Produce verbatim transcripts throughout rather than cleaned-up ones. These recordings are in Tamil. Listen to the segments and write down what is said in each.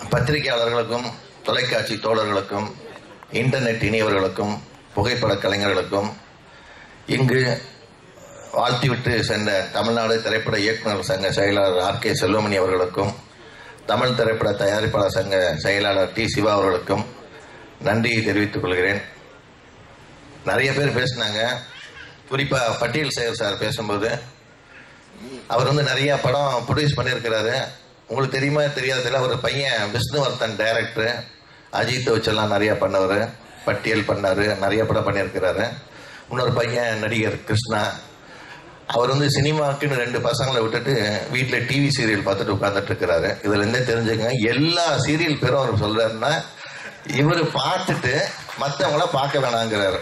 பத்திரிகையாளர்களுக்கும் தொலைக்காட்சி தோழர்களுக்கும் இன்டர்நெட் இணையவர்களுக்கும் புகைப்பட கலைஞர்களுக்கும் இங்கு வாழ்த்திவிட்டு சென்ற தமிழ்நாடு திரைப்பட இயக்குநர் சங்க செயலாளர் ஆர் கே செல்வமணி அவர்களுக்கும் தமிழ் திரைப்பட தயாரிப்பாளர் சங்க செயலாளர் டி சிவா அவர்களுக்கும் நன்றியை தெரிவித்துக் கொள்கிறேன். நிறைய பேர் பேசினாங்க. குறிப்பாக பட்டியல் சேகர் சார் பேசும்போது அவர் வந்து நிறைய படம் ப்ரொடியூஸ் பண்ணியிருக்கிறாரு. உங்களுக்கு தெரியுமா தெரியாததில்ல, ஒரு பையன் விஷ்ணுவர்தன் டைரக்டர், அஜித்தை வச்செல்லாம் நிறையா பண்ணவர், பட்டியல் பண்ணார், நிறைய படம் பண்ணியிருக்கிறாரு. இன்னொரு பையன் நடிகர் கிருஷ்ணா, அவர் வந்து சினிமாவுக்குன்னு ரெண்டு பசங்களை விட்டுட்டு வீட்டில் டிவி சீரியல் பார்த்துட்டு உட்காந்துட்டு இருக்கிறாரு. இதுலேருந்தே தெரிஞ்சுங்க, எல்லா சீரியல் பேரும் அவர் சொல்றாருன்னா இவர் பார்த்துட்டு மற்றவங்கள பார்க்க வேணாங்கிறாரு.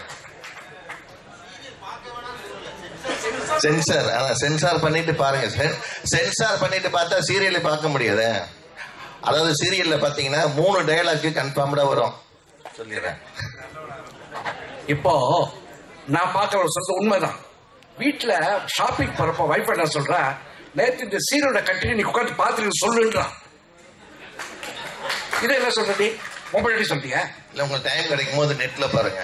சென்சார் அதான் சென்சார் பண்ணிட்டு பாருங்க. சென்சார் பண்ணிட்டு பார்த்தா சீரியலை பார்க்க முடியாது. அதாவது சீரியல்ல பாத்தீங்கன்னா மூணு டயலாக்கு கன்ஃபார்ம்டா வரும். சொல்லிடுறேன். இப்போ நான் பார்க்க சொல்றது உண்மைதான். வீட்டுல ஷாப்பிங் போறப்ப வைஃப் என்ன சொல்றா, நேற்று இந்த சீரியலோட கண்டினியூ நீ உட்காந்து பார்த்துட்டு சொல்லுன்றான். இதை என்ன சொல்றது? மொபைல் சொல்லிட்டியா? இல்ல, உங்களுக்கு டைம் கிடைக்கும் போது நெட்ல பாருங்க.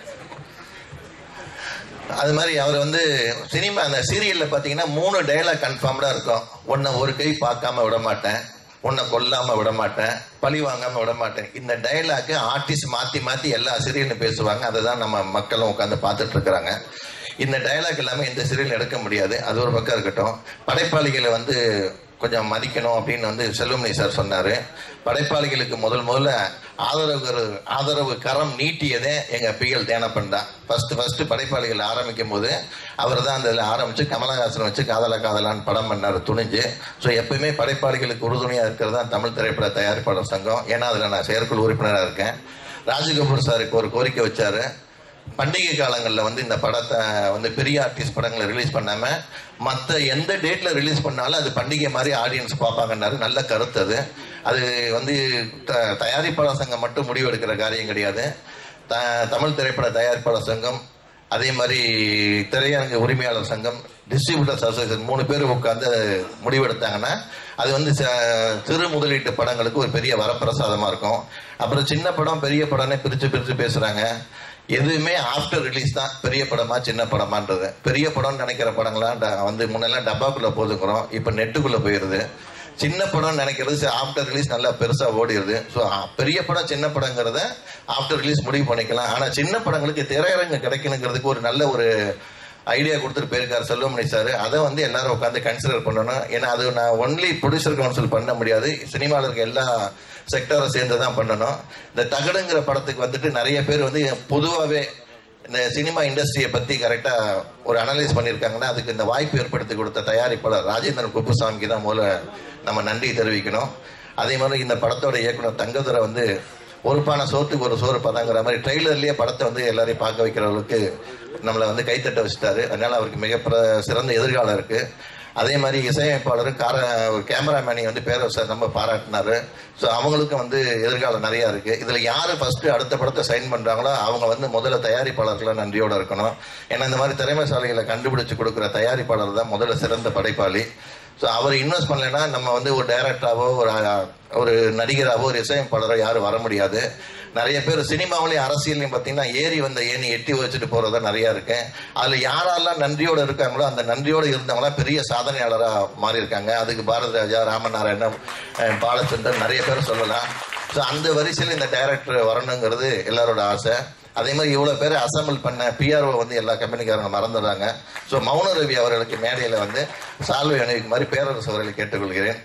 அது மாதிரி அவர் வந்து சினிமா அந்த சீரியல்ல பாத்தீங்கன்னா மூணு டயலாக் கன்ஃபார்ம்டா இருக்கும். ஒன்ன ஒரு கை பார்க்காம விட மாட்டேன், உன்னை கொல்லாம விட மாட்டேன், பழி வாங்காம விட மாட்டேன். இந்த டயலாக்கு ஆர்டிஸ்ட் மாத்தி மாத்தி எல்லா சீரியலும் பேசுவாங்க. அதை தான் நம்ம மக்களும் உட்காந்து பார்த்துட்டு இருக்கிறாங்க. இந்த டயலாக் எல்லாமே இந்த சீரியல் எடுக்க முடியாது. அது ஒரு பக்கம் இருக்கட்டும். படைப்பாளிகளை வந்து கொஞ்சம் மதிக்கணும் அப்படின்னு வந்து செல்வமணி சார் சொன்னார். படைப்பாளிகளுக்கு முதல் முதல்ல ஆதரவு ஆதரவு கரம் நீட்டியதே எங்கள் பிஎல் தேனப்பன் தான். ஃபஸ்ட்டு ஃபஸ்ட்டு படைப்பாளிகள் ஆரம்பிக்கும் போது அவர் தான் அந்த ஆரம்பித்து கமலஹாசன் வச்சு காதலா காதலான்னு படம் பண்ணார் துணிஞ்சு. ஸோ எப்பயுமே படைப்பாளிகளுக்கு உறுதுணையாக இருக்கிறது தான் தமிழ் திரைப்பட தயாரிப்பாளர் சங்கம். ஏன்னா அதில் நான் செயற்குழு உறுப்பினராக இருக்கேன். ராஜகபூர் சாருக்கு ஒரு கோரிக்கை வச்சார். பண்டிகை காலங்களில் வந்து இந்த படத்தை வந்து பெரிய ஆர்டிஸ்ட் படங்களை ரிலீஸ் பண்ணாமல் மற்ற எந்த டேட்டில் ரிலீஸ் பண்ணாலும் அது பண்டிகை மாதிரி ஆடியன்ஸ் பார்ப்பாங்கன்னாரு. நல்ல கருத்து அது. அது வந்து த தயாரிப்பாளர் சங்கம் மட்டும் முடிவெடுக்கிற காரியம் கிடையாது. த தமிழ் திரைப்பட தயாரிப்பாளர் சங்கம், அதே மாதிரி திரையரங்கு உரிமையாளர் சங்கம், டிஸ்ட்ரிபியூட்டர்ஸ் அசோசியேஷன் மூணு பேர் உட்காந்து முடிவெடுத்தாங்கன்னா அது வந்து சிறு முதலீட்டு படங்களுக்கு ஒரு பெரிய வரப்பிரசாதமாக இருக்கும். அப்புறம் சின்ன படம் பெரிய படம்னே பிரித்து பிரித்து பேசுகிறாங்க. எதுவுமே ஆஃப்டர் ரிலீஸ் தான் பெரிய படமா சின்ன படமான்றது. பெரிய படம்னு நினைக்கிற படங்கள்லாம் வந்து முன்னெல்லாம் டப்பாக்குள்ளே போதுக்கிறோம், இப்போ நெட்டுக்குள்ளே போயிடுது. சின்ன படம் நினைக்கிறது ஆஃப்டர் ரிலீஸ் நல்லா பெருசாக ஓடிடுது. ஸோ பெரிய படம் சின்ன படங்கிறத ஆஃப்டர் ரிலீஸ் முடிவு பண்ணிக்கலாம். ஆனால் சின்ன படங்களுக்கு திரையரங்கு கிடைக்கணுங்கிறதுக்கு ஒரு நல்ல ஒரு ஐடியா கொடுத்துட்டு போயிருக்காரு செல்வமணி சார். அதை வந்து எல்லாரும் உட்காந்து கன்சிடர் பண்ணணும். ஏன்னா அது நான் ஒன்லி ப்ரொடியூசர் கவுன்சில் பண்ண முடியாது, சினிமாவில் இருக்க எல்லா செக்டரை சேர்ந்து தான் பண்ணணும். இந்த தகடுங்கிற படத்துக்கு வந்துட்டு நிறைய பேர் வந்து பொதுவாகவே இந்த சினிமா இண்டஸ்ட்ரியை பற்றி கரெக்டாக ஒரு அனலைஸ் பண்ணியிருக்காங்கன்னா அதுக்கு இந்த வாய்ப்பு ஏற்படுத்தி கொடுத்த தயாரிப்பாளர் ராஜேந்திரன் குப்புசாமிக்கு தான் முதல்ல நம்ம நன்றி தெரிவிக்கணும். அதே மாதிரி இந்த படத்தோட இயக்குனர் தங்கதுரை வந்து ஒருப்பான சோத்துக்கு ஒரு சோறு பதாங்கிற மாதிரி ட்ரெய்லர்லேயே படத்தை வந்து எல்லாரையும் பார்க்க வைக்கிற அளவுக்கு நம்மளை வந்து கைத்தட்ட வச்சுட்டாரு. அதனால் அவருக்கு மிக சிறந்த எதிர்காலம் இருக்குது. அதே மாதிரி இசையமைப்பாளரும் கார கேமராமேனை வந்து பேரவர் சார் நம்ம பாராட்டினார். ஸோ அவங்களுக்கும் வந்து எதிர்காலம் நிறையா இருக்குது. இதில் யார் ஃபஸ்ட்டு அடுத்த படத்தை சைன் பண்ணுறாங்களோ அவங்க வந்து முதல்ல தயாரிப்பாளர்களாக நன்றியோடு இருக்கணும். ஏன்னா இந்த மாதிரி திறமைசாலிகளை கண்டுபிடிச்சி கொடுக்குற தயாரிப்பாளர் தான் முதல்ல சிறந்த படைப்பாளி. ஸோ அவர் இன்வெஸ்ட் பண்ணலைன்னா நம்ம வந்து ஒரு டைரக்டராகவோ ஒரு ஒரு நடிகராகவோ ஒரு இசையமைப்பாளரோ யாரும் வர முடியாது. நிறைய பேர் சினிமாவிலையும் அரசியலையும் பார்த்தீங்கன்னா ஏறி வந்த ஏணி எட்டி வச்சுட்டு போகிறதா நிறையா இருக்கு. அதில் யாரெல்லாம் நன்றியோடு இருக்காங்களோ அந்த நன்றியோடு இருந்தவங்களாம் பெரிய சாதனையாளராக மாறி இருக்காங்க. அதுக்கு பாரதி ராஜா, ராமநாராயணன், பாலச்சந்தர் நிறைய பேர் சொல்லலாம். ஸோ அந்த வரிசையில் இந்த டைரக்டர் வரணுங்கிறது எல்லாரோட ஆசை. அதே மாதிரி இவ்வளோ பேர் அசம்பிள் பண்ண பிஆர்ஓ வந்து எல்லா கம்பெனிக்காரங்க மறந்துடுறாங்க. ஸோ மௌன ரவி அவர்களுக்கு மேடையில் வந்து சால்வை அணிவிக்கு மாதிரி பேரரசு அவர்களை கேட்டுக்கொள்கிறேன்.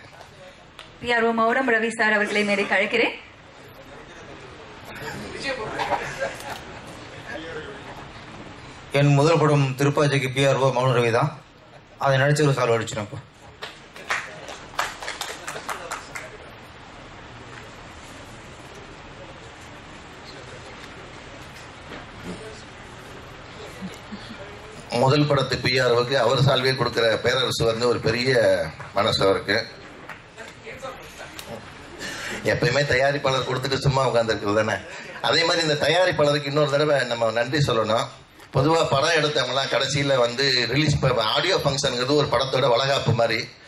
பிஆர்ஓ மௌனம் ரவி சார் அவர்களை மேடைக்கு அழைக்கிறேன். என் முதல் படம் திருப்பாச்சிக்கு பிஆர்ஓ மௌன ரவி தான். அதை நடிச்சு ஒரு சால்வை அடிச்சிடும். முதல் படத்து பிஆர்ஓக்கு அவர் சால்வே கொடுக்குற பேரரசு வந்து ஒரு பெரிய மனசு அவருக்கு. எப்பயுமே தயாரிப்பாளர் கொடுத்துட்டு சும்மா உட்காந்துருக்குறது தானே. அதே மாதிரி இந்த தயாரிப்பாளருக்கு இன்னொரு தடவை நம்ம நன்றி சொல்லணும். பொதுவாக படம் எடுத்தவங்களாம் கடைசியில் வந்து ரிலீஸ் ஆடியோ ஃபங்க்ஷனுங்கிறது ஒரு படத்தோட வளகாப்பு மாதிரி.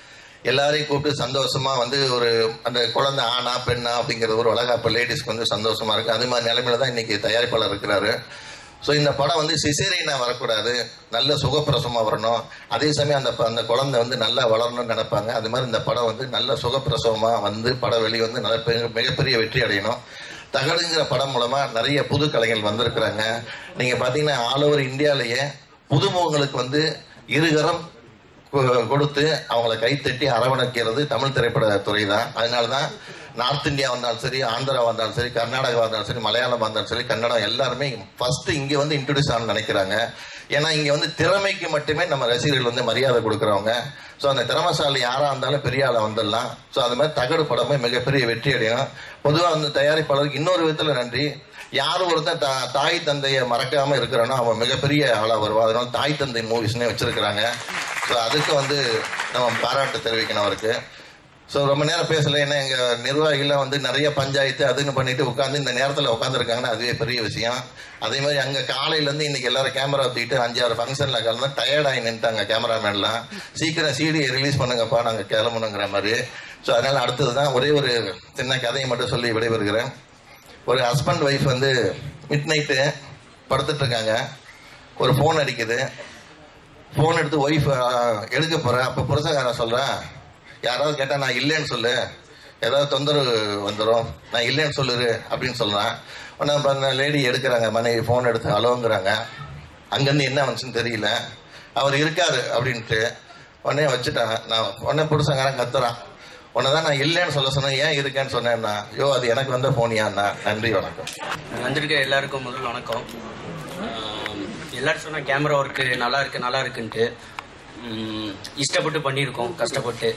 எல்லாரையும் கூப்பிட்டு சந்தோஷமா வந்து ஒரு அந்த குழந்தை ஆனா பெண்ணா அப்படிங்கிறது ஒரு வளகாப்பு லேடிஸ்க்கு வந்து சந்தோஷமா இருக்கு. அது மாதிரி நிலைமையில தான் இன்னைக்கு தயாரிப்பாளர் இருக்கிறாரு. ஸோ இந்த படம் வந்து சிசேரியனா வரக்கூடாது, நல்ல சுகப்பிரசவமாக வரணும். அதே சமயம் அந்த அந்த குழந்தை வந்து நல்லா வளரணும்னு நினைப்பாங்க. அது மாதிரி இந்த படம் வந்து நல்ல சுகப்பிரசவமாக வந்து படம் வெளியே வந்து நல்ல மிகப்பெரிய வெற்றி அடையணும். தகடுங்கிற படம் மூலமா நிறைய புது கலைஞர்கள் வந்திருக்கிறாங்க. நீங்க பாத்தீங்கன்னா ஆல் ஓவர் இந்தியாலேயே புதுமுகங்களுக்கு வந்து இருகரம் கொடுத்து அவங்கள கைத்தட்டி அரவணைக்கிறது தமிழ் திரைப்பட துறை தான். அதனால தான் நார்த் இந்தியா வந்தாலும் சரி, ஆந்திரா வந்தாலும் சரி, கர்நாடகா வந்தாலும் சரி, மலையாளம் வந்தாலும் சரி, கன்னடம் எல்லாருமே ஃபர்ஸ்ட் இங்கே வந்து இன்ட்ரடியூஸ் ஆகணும்னு நினைக்கிறாங்க. ஏன்னா இங்கே வந்து திறமைக்கு மட்டுமே நம்ம ரசிகர்கள் வந்து மரியாதை கொடுக்குறவங்க. ஸோ அந்த திறமைசாலி யாராக இருந்தாலும் பெரிய ஆளை வந்துடலாம். ஸோ அது மாதிரி தகடு படமே மிகப்பெரிய வெற்றி அடையணும். பொதுவாக அந்த தயாரிப்பாளருக்கு இன்னொரு விதத்தில் நன்றி. யார் ஒருத்தன் தா தாய் தந்தையை மறக்காம இருக்கிறானோ அவன் மிகப்பெரிய ஆளாக வருவான். அதனால தாய் தந்தை மூவிஸ்னே வச்சிருக்கிறாங்க. ஸோ அதுக்கு வந்து நம்ம பாராட்டு தெரிவிக்கணும் அவருக்கு. ஸோ ரொம்ப நேரம் பேசலை. ஏன்னா எங்கள் நிர்வாகிகள்லாம் வந்து நிறைய பஞ்சாயத்து அதுன்னு பண்ணிட்டு உட்காந்து இந்த நேரத்தில் உட்காந்துருக்காங்கன்னா அதுவே பெரிய விஷயம். அதே மாதிரி அங்கே காலையிலேருந்து இன்னைக்கு எல்லாரும் கேமரா தூக்கிட்டு அஞ்சாறு ஃபங்க்ஷனில் கலந்து டயர்டாகி நின்ட்டாங்க கேமராமேன்லாம். சீக்கிரம் சிடியை ரிலீஸ் பண்ணுங்கப்பா, நாங்கள் கிளம்பணுங்கிற மாதிரி. ஸோ அதனால் அடுத்தது தான் ஒரே ஒரு சின்ன கதையை மட்டும் சொல்லி விடைபெறுகிறேன். ஒரு ஹஸ்பண்ட் ஒய்ஃப் வந்து மிட் நைட்டு படுத்துட்டு இருக்காங்க. ஒரு ஃபோன் அடிக்குது. ஃபோன் எடுத்து ஒய்ஃப் எடுக்க போகிறேன். அப்போ புருஷகாரன் சொல்கிறேன், யாராவது கேட்டால் நான் இல்லைன்னு சொல்லு, ஏதாவது தொந்தரவு வந்துடும், நான் இல்லைன்னு சொல்லுரு அப்படின்னு சொல்கிறான். உடனே இப்போ அந்த லேடி எடுக்கிறாங்க, மனைவி ஃபோன் எடுத்து அலோங்கிறாங்க. அங்கேருந்து என்ன வந்துச்சுன்னு தெரியல. அவர் இருக்காரு அப்படின்ட்டு உடனே வச்சுட்டாங்க. நான் உடனே புருஷங்காரன் கத்துறான், உன்னை தான் நான் இல்லைன்னு சொல்ல சொன்னேன், ஏன் இருக்கேன்னு சொன்னேன்னா, யோ அது எனக்கு வந்த ஃபோனியாண்ணா. நன்றி, வணக்கம். வந்திருக்க எல்லாருக்கும் முதல் வணக்கம். எல்லாரும் சொன்னால் கேமரா ஒர்க்கு நல்லா இருக்கு நல்லா இருக்குன்ட்டு இஷ்டப்பட்டு பண்ணியிருக்கோம், கஷ்டப்பட்டு.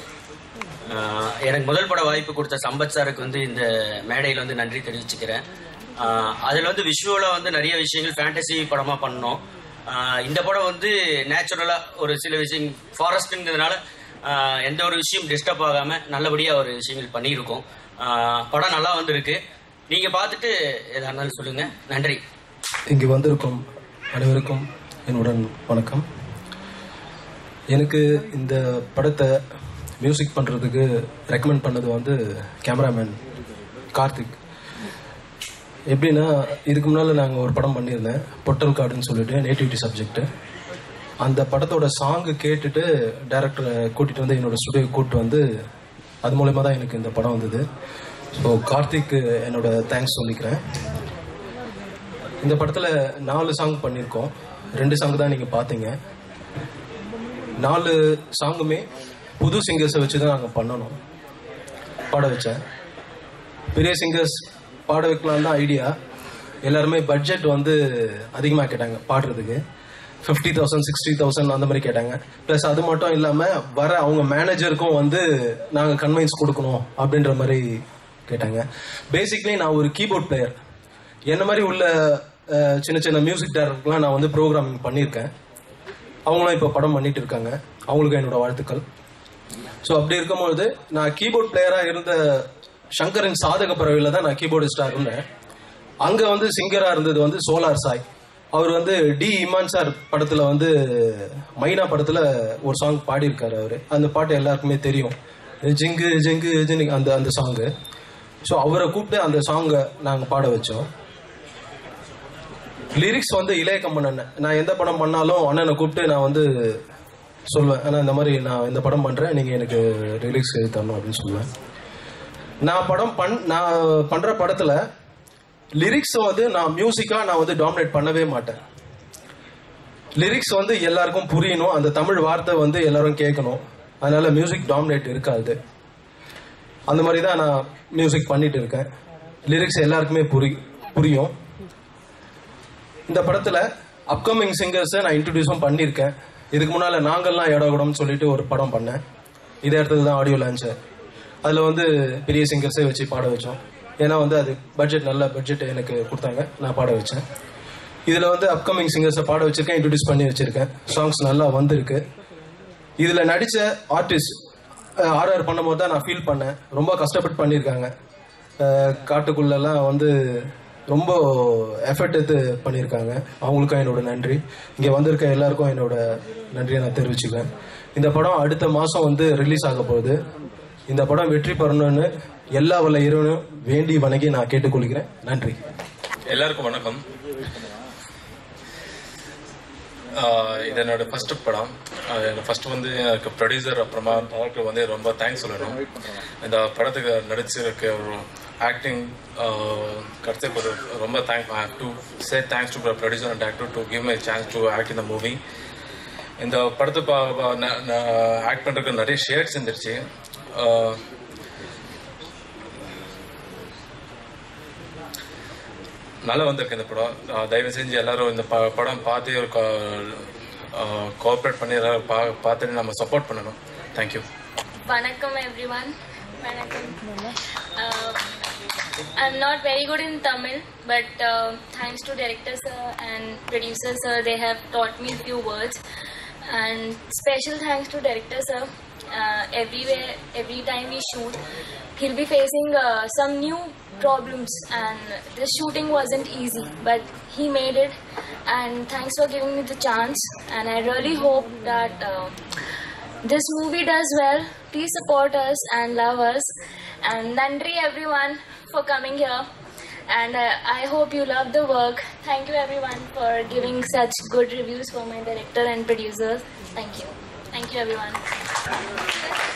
எனக்கு முதல் பட வாய்ப்பு கொடுத்த சம்பத் சாருக்கு வந்து இந்த மேடையில் வந்து நன்றி தெரிவிச்சுக்கிறேன். அதில் வந்து விஷுவலாக வந்து நிறைய விஷயங்கள் ஃபேண்டசி படமாக பண்ணோம். இந்த படம் வந்து நேச்சுரலாக ஒரு சில விஷயம் ஃபாரஸ்ட்டுங்கிறதுனால எந்த ஒரு விஷயம் டிஸ்டர்ப் ஆகாமல் நல்லபடியாக ஒரு விஷயங்கள் பண்ணியிருக்கோம். படம் நல்லா வந்திருக்கு. நீங்கள் பார்த்துட்டு எதாக இருந்தாலும் சொல்லுங்கள். நன்றி. இங்கே வந்திருக்கும் அனைவருக்கும் என்னுடன் வணக்கம். எனக்கு இந்த படத்தை மியூசிக் பண்ணுறதுக்கு ரெக்கமெண்ட் பண்ணது வந்து கேமராமேன் கார்த்திக். எப்படின்னா, இதுக்கு முன்னால் நாங்கள் ஒரு படம் பண்ணியிருந்தேன், பொட்டல் கார்டுன்னு சொல்லிட்டு, நேட்டிவிட்டி சப்ஜெக்ட்டு. அந்த படத்தோட சாங்கு கேட்டுட்டு டைரக்டரை கூட்டிகிட்டு வந்து என்னோடய ஸ்டுடியோ கூப்பிட்டு வந்து அது மூலயமா தான் எனக்கு இந்த படம் வந்தது. ஸோ கார்த்திக்கு என்னோட தேங்க்ஸ் சொல்லிக்கிறேன். இந்த படத்தில் நாலு சாங் பண்ணியிருக்கோம். ரெண்டு சாங் தான் நீங்கள் பார்த்தீங்க. நாலு சாங்குமே புது சிங்கர்ஸை வச்சு தான் நாங்கள் பண்ணணும், பாட வச்சேன். பெரிய சிங்கர்ஸ் பாட வைக்கலாம் தான் ஐடியா. எல்லாருமே பட்ஜெட் வந்து அதிகமாக கேட்டாங்க பாடுறதுக்கு. ஃபிஃப்டி தௌசண்ட் சிக்ஸ்டி தௌசண்ட் அந்த மாதிரி கேட்டாங்க. ப்ளஸ் அது மட்டும் இல்லாமல் வர அவங்க மேனேஜருக்கும் வந்து நாங்கள் கன்வின்ஸ் கொடுக்கணும் அப்படின்ற மாதிரி கேட்டாங்க. பேசிக்லி நான் ஒரு கீபோர்ட் பிளேயர். என்ன மாதிரி உள்ள சின்ன சின்ன மியூசிக் டைரக்டர்லாம் நான் வந்து ப்ரோக்ராமிங் பண்ணியிருக்கேன். அவங்களும் இப்போ படம் பண்ணிட்டு இருக்காங்க. அவங்களுக்கு என்னோட வாழ்த்துக்கள். ஸோ அப்படி இருக்கும்பொழுது நான் கீபோர்ட் பிளேயராக இருந்த சங்கரின் சாதக பறவையில் தான் நான் கீபோர்டிஸ்டாக இருந்தேன். அங்கே வந்து சிங்கராக இருந்தது வந்து சோலார் சாய். அவர் வந்து டி இமான் சார் படத்தில் வந்து மைனா படத்தில் ஒரு சாங் பாடியிருக்காரு. அவர் அந்த பாட்டு எல்லாருக்குமே தெரியும், ஜிங்கு ஜிங்கு ஜிங்கு அந்த அந்த சாங்கு. ஸோ அவரை கூப்பிட்டு அந்த சாங்கை நாங்கள் பாட வச்சோம். லிரிக்ஸ் வந்து இளைய கம்பன் அண்ணன். நான் எந்த படம் பண்ணாலும் அண்ணனை கூப்பிட்டு நான் வந்து சொல்லுவேன், ஆனால் இந்த மாதிரி நான் இந்த படம் பண்ணுறேன், நீங்கள் எனக்கு லிரிக்ஸ் எழுதி தரணும் அப்படின்னு சொல்லுவேன். நான் படம் பண் நான் பண்ணுற படத்தில் லிரிக்ஸை வந்து நான் மியூசிக்காக நான் வந்து டாமினேட் பண்ணவே மாட்டேன். லிரிக்ஸ் வந்து எல்லாருக்கும் புரியணும், அந்த தமிழ் வார்த்தை வந்து எல்லாரும் கேட்கணும். அதனால மியூசிக் டாமினேட் இருக்காது. அந்த மாதிரி தான் நான் மியூசிக் பண்ணிட்டு இருக்கேன். லிரிக்ஸ் எல்லாருக்குமே புரி புரியும் இந்த படத்தில் அப்கமிங் சிங்கர்ஸை நான் இன்ட்ரடியூஸும் பண்ணியிருக்கேன். இதுக்கு முன்னால் நாங்கள்லாம் இடகுடம்னு சொல்லிட்டு ஒரு படம் பண்ணேன். இதே இடத்துல தான் ஆடியோ லான்ச்சு. அதில் வந்து பெரிய சிங்கர்ஸே வச்சு பாட வச்சோம். ஏன்னா வந்து அது பட்ஜெட் நல்ல பட்ஜெட் எனக்கு கொடுத்தாங்க, நான் பாட வச்சேன். இதில் வந்து அப்கமிங் சிங்கர்ஸை பாட வச்சிருக்கேன், இன்ட்ரடியூஸ் பண்ணி வச்சிருக்கேன். சாங்ஸ் நல்லா வந்திருக்கு. இதில் நடித்த ஆர்டிஸ்ட் ஆர்ஆர் பண்ணும்போது தான் நான் ஃபீல் பண்ணேன். ரொம்ப கஷ்டப்பட்டு பண்ணியிருக்காங்க. காட்டுக்குள்ளெல்லாம் வந்து ரொம்ப எஃபர்ட் எடுத்து பண்ணியிருக்காங்க. அவங்களுக்கும் என்னோட நன்றி. இங்கே வந்திருக்க எல்லாருக்கும் என்னோட நன்றியை நான் தெரிவிச்சுக்கிறேன். இந்த படம் அடுத்த மாதம் வந்து ரிலீஸ் ஆக போகுது. இந்த படம் வெற்றி பெறணும்னு எல்லா வல்ல இறைவனும் வேண்டி வணங்கி நான் கேட்டுக்கொள்கிறேன். நன்றி. எல்லாருக்கும் வணக்கம். இது என்னோட ஃபர்ஸ்ட் படம். ஃபர்ஸ்ட் வந்து எனக்கு ப்ரொடியூசர் அப்புறமா டேரக்டர் வந்து ரொம்ப தேங்க்ஸ் சொல்லணும். இந்த படத்துக்கு நடிச்சிருக்க ஒரு ஆக்டிங் கிடைச்ச ஒரு ரொம்ப thank I have to say thanks to producer and director to give my chance to act in the movie. இந்த படத்தை ஆக்ட் பண்ணுறதுக்கு நிறைய ஷேட்ஸ் இருந்துருச்சு. நல்லா வந்திருக்கு இந்த படம். தயவு செஞ்சு எல்லாரும் இந்த படம் பார்த்து ஒரு கோஆப்ரேட் பண்ணி எல்லாரும் பா பார்த்துட்டு நம்ம சப்போர்ட் பண்ணணும். Thank you. Vanakkam everyone. Vanakkam. Uh, I'm not very good in Tamil, but uh, thanks to director sir and producer sir, they have taught me few words. And special thanks to director sir. Uh, everywhere, every time we shoot, he'll be facing uh, some new problems, and this shooting wasn't easy, but he made it. And thanks for giving me the chance. And I really hope that uh, this movie does well. Please support us and love us. And nandri everyone for coming here. And uh, I hope you love the work. Thank you everyone for giving such good reviews for my director and producers. Thank you. Thank you everyone.